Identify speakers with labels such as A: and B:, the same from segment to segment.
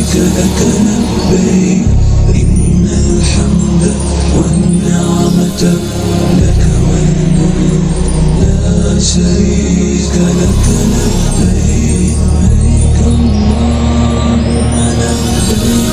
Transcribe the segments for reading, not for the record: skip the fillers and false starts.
A: شريك لك لبيك إن الحمد والنعمة لك والملك لا شريك لك لبيك لبيك اللهم لبيك.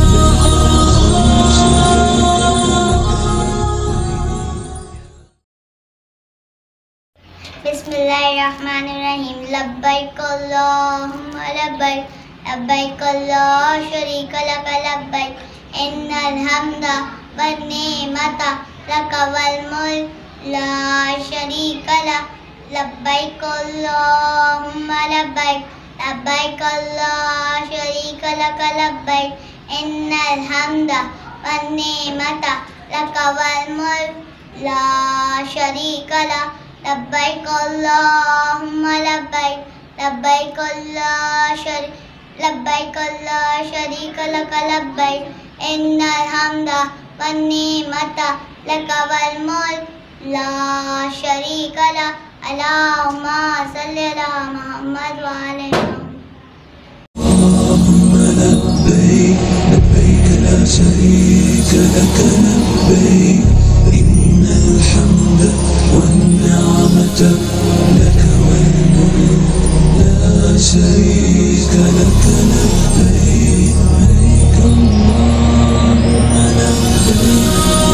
B: बिस्मिल्लाहिर्रहमानिर्रहीम। लब्बैक अल्लाहुम्मा लब्बैक लब्बैक ला शरीक लक लब्बैक इन्नल हम्दा वन्निअमता लक वल मुल्क ला शरीक लक लब्बैक अल्लाहुम्मा लब्बैक लब्बैक ला शरीक लक लब्बैक इन्नल हम्दा वन्निअमता लक वल मुल्क ला शरीक लक लब्बैक अल्लाहुम्मा लब्बैक लब्बैक ला शरीक लक लब्बैक इन्नल हम्दा वन्निअमता लक वल मुल्क ला शरीक लक। अल्लाहुम्मा सल्लि अला मुहम्मद व आले मुहम्मद।
A: लब्बैक लब्बैक ला शरीक लक लब्बैक إن الحمد والنعمة لك والملك لا شريك لك لبيك لبيك اللهم لبيك.